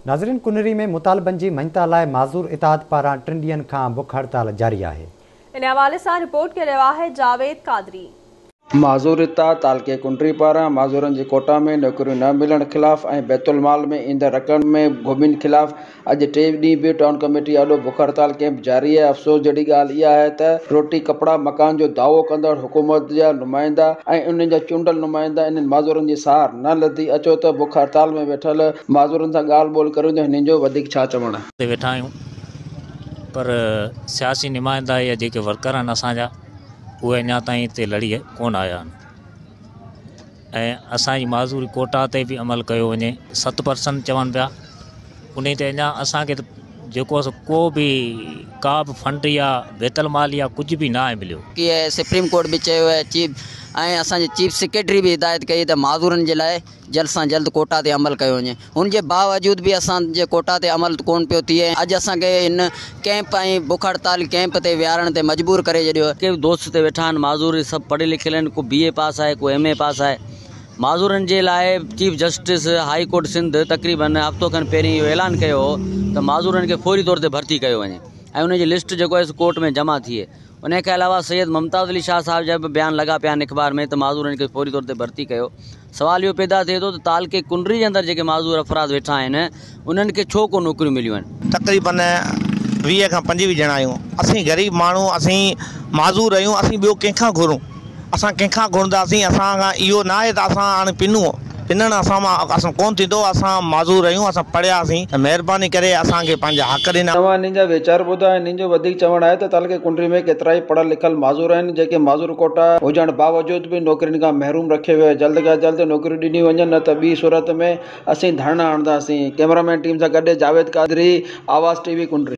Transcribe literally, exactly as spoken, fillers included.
नाज़रीन, कुनरी में मुतालबन जी मञता लाइ माज़ूर इताद पारां टिनि ॾींहनि खां बुख हड़ताल जारी आहे। इन हवाले से रिपोर्ट करे रहा है जावेद कादरी। माज़ूर इताद तालके कुंडरी पारां माज़ूरन जी कोटा में नौकरियों न मिलण खिलाफ़ ऐं बैतुल माल में ईंदड़ रक़म में घुमिन खिलाफ़ अॼु टे ॾींहं बि टाउन कमेटी आॾो बुख हड़ताल कैंप जारी है। अफ़सोस जहिड़ी ॻाल्हि इहा आहे त रोटी कपड़ा मकान जो दावो कंदड़ हुकूमत जा नुमाइंदा ऐं उन्हनि जा चूंडल नुमाइंदा इन्हनि माज़ूरनि जी सार न लधी। अचो त बुख हड़ताल में वेठल माज़ूरनि सां ॻाल्हि ॿोल करियूं त हिननि जो वधीक छा चवणु आहे। वेठा आहियूं पर सियासी नुमाइंदा या जेके वर्कर आहिनि असांजा उहे अञा ताईं हिते लड़ी कोन आया आहिनि ऐं असांजी माज़ूरी कोटा ते बि अमल कयो वञे। सत परसेंट चवनि पिया, उन ते अञा असांखे त जेको को बि का बि फंड या बैतुल माल या कुझु बि न आहे मिलियो। की सुप्रीम कोर्ट भी चयो है चीफ ऐं असांजे चीफ सेक्रेटरी भी हिदायत कई त माज़ूरनि जे लाइ जल्द सां जल्द कोटा ते अमल कयो वञे। हुन जे बावजूद भी असांजे कोटा ते अमल कोन पियो थिए। अॼु असांखे इन कैंप ऐं बुख हड़ताल कैंप ते विहारण ते मजबूर करे छॾियो। के दोस्त ते वेठा आहिनि माज़ूर सभु पढ़े लिखियल आहिनि, को बी ए पास आहे, को एम ए पास आहे। माज़ूरनि जे लाइ chief justice high court Sindh तक़रीबन हफ़्तो खनि पहिरीं इहो ऐलान कयो हो त माज़ूरनि खे फौरी तौर ते भर्ती कयो वञे ऐं उनजी लिस्ट जेको आहे कोर्ट में जमा थिए। उनखे अलावा सैयद मुमताज़ अली शाह साहब जा बि बयान लॻा पिया आहिनि अख़बार में त माज़ूरनि खे फौरी तौर ते भर्ती कयो। सवाल इहो पैदा थिए थो त तालके कुंडरी जे अंदरि जेके माज़ूर अफ़राद वेठा आहिनि उन्हनि खे छो को नौकरियूं मिलियूं आहिनि। तक़रीबन वीह खां पंजवीह ॼणा आहियूं। असीं ग़रीब माण्हू, असीं माज़ूर आहियूं, असीं ॿियो कंहिंखां घुरूं? असां कंहिंखां घुरंदासीं? असां खां इहो न आहे त असां हाणे पिनूं पिनण असां मां असां कोन थींदो। असां माज़ूर आहियूं, असां पढ़ियासीं, महिरबानी करे असांखे पंहिंजा हक़ ॾिना। तव्हां हिननि जा वीचार ॿुधा। हिननि जो वधीक चवणु आहे त तालके कुंडरी में केतिरा ई पढ़ियल लिखियल माज़ूर आहिनि जेके माज़ूर कोटा हुजण बावजूद बि नौकरियुनि खां महरूम रखे वियो आहे। जल्द खां जल्द नौकरियूं ॾिनी वञनि, न त ॿी सूरत में असीं धरना हणंदासीं। कैमरामैन टीम सां गॾु जावेद कादरी, आवाज़ टीवी कुंडरी।